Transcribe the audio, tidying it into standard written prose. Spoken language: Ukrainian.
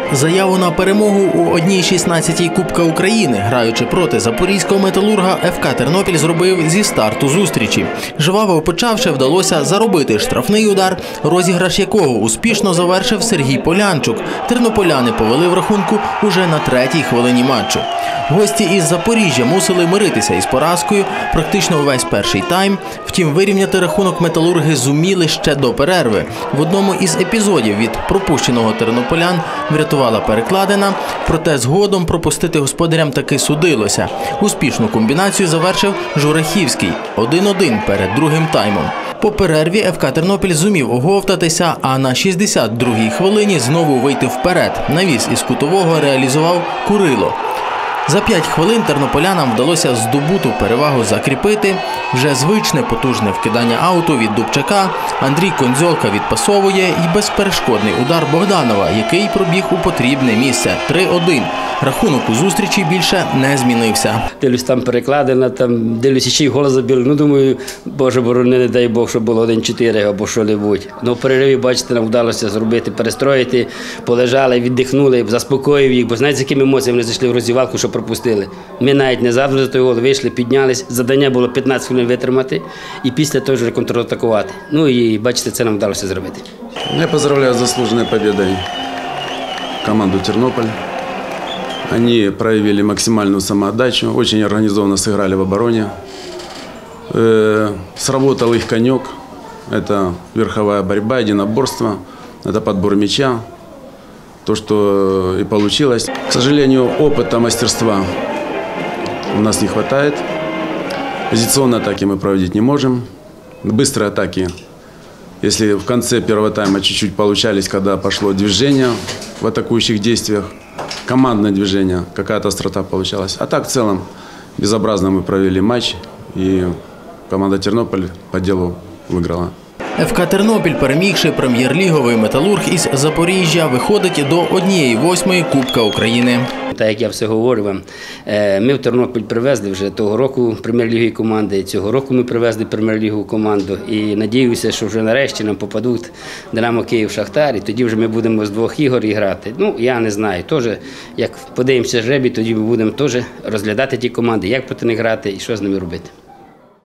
Заяву на перемогу у 1/16 Кубка України, граючи проти запорізького металурга, ФК Тернопіль зробив зі старту зустрічі. Жваво почавши, вдалося заробити штрафний удар, розіграш якого успішно завершив Сергій Полянчук. Тернополяни повели в рахунку уже на 3-й хвилині матчу. Гості із Запоріжжя мусили миритися із поразкою практично увесь перший тайм. Втім, вирівняти рахунок металурги зуміли ще до перерви. В одному із епізодів від пропущеного тернополян врятувала перекладина, проте згодом пропустити господарям таки судилося. Успішну комбінацію завершив Журахівський – 1-1 перед другим таймом. По перерві ФК Тернопіль зумів оговтатися, а на 62-й хвилині знову вийти вперед. Навіс із кутового реалізував Курило. За 5 хвилин тернополянам вдалося здобуту перевагу закріпити. Вже звичне потужне вкидання ауту від Дубчака, Андрій Кондзьолка відпасовує і безперешкодний удар Богданова, який пробіг у потрібне місце – 3-1. Рахунок у зустрічі більше не змінився. Дивлюсь, там перекладина, дивлюсь, ще й гол забили. Думаю, Боже борони, не дай Бог, щоб було 1-4 або що-небудь. В перериві, бачите, нам вдалося зробити, перестроїти, полежали, віддихнули, заспокоїв їх, бо знаєте, з якими емоціями вони зайшли в роздівалку, що пропустили. Ми навіть не завжди за той гол вийшли, піднялись, завдання було 15 хвилин витримати і після того вже контратакувати. І бачите, це нам вдалося зробити. Я поздравляю з заслуженою перемогою команду «Тернополь». Они проявили максимальную самоотдачу, очень организованно сыграли в обороне. Сработал их конек. Это верховая борьба, единоборство, это подбор мяча. То, что и получилось. К сожалению, опыта, мастерства у нас не хватает. Позиционные атаки мы проводить не можем. Быстрые атаки, если в конце первого тайма чуть-чуть получались, когда пошло движение в атакующих действиях, командное движение, какая-то острота получалась. А так в целом безобразно мы провели матч, и команда «Тернополь» по делу выиграла. ФК Тернопіль, перемігши прем'єр-ліговий металург із Запоріжжя, виходить до 1/8 Кубка України. Так як я все говорю вам, ми в Тернопіль привезли вже того року прем'єр-лігові команди, цього року ми привезли прем'єр-лігову команду і надіюся, що вже нарешті нам попадуть Динамо Київ, Шахтар, і тоді вже ми будемо з 2 ігор грати. Я не знаю, теж, як подивимося жребій, тоді ми будемо теж розглядати ті команди, як проти них грати і що з ними робити.